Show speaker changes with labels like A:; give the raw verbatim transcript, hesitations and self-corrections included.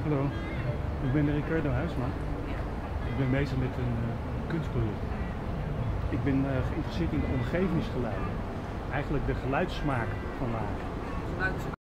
A: Hallo, ik ben Ricardo Huisma. Ik ben bezig met een uh, kunstproject. Ik ben uh, geïnteresseerd in de omgevingsgeluiden. Eigenlijk de geluidssmaak van lagen.